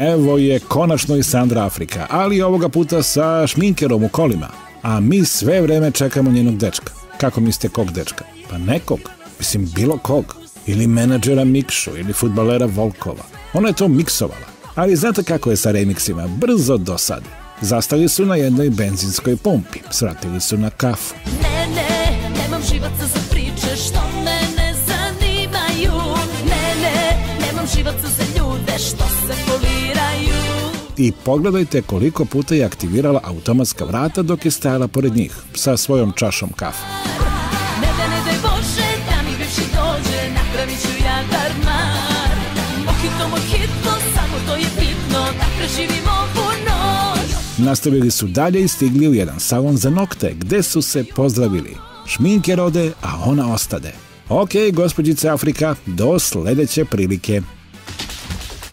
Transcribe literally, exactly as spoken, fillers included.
Evo je konačno i Sandra Afrika, ali ovoga puta sa šminkerom u kolima. A mi sve vreme čekamo njenog dečka. Kako mislite kog dečka? Pa nekog. Mislim, bilo kog. Ili menadžera Mikšu, ili fudbalera Volkova. Ona je to miksovala. Ali znate kako je sa remiksima? Brzo dosadi. Zastali su na jednoj benzinskoj pumpi. Svratili su na kafu. Ne, ne, nemam živaca za priče što mene zanimaju. Ne, ne, nemam živaca za ljude što se foliraju. I pogledajte koliko puta je aktivirala automatska vrata dok je stajala pored njih, sa svojom čašom kafe. Ne da ne daj Bože da mi bivši dođe, napravit ću ja darmar. Mojito, mojito, samo to je bitno, da preživim ovu noć. Nastavili su dalje i stigli u jedan salon za nokte, gde su se pozdravili. Šminker ode, a ona ostade. Ok, gospođice Afrika, do sledeće prilike.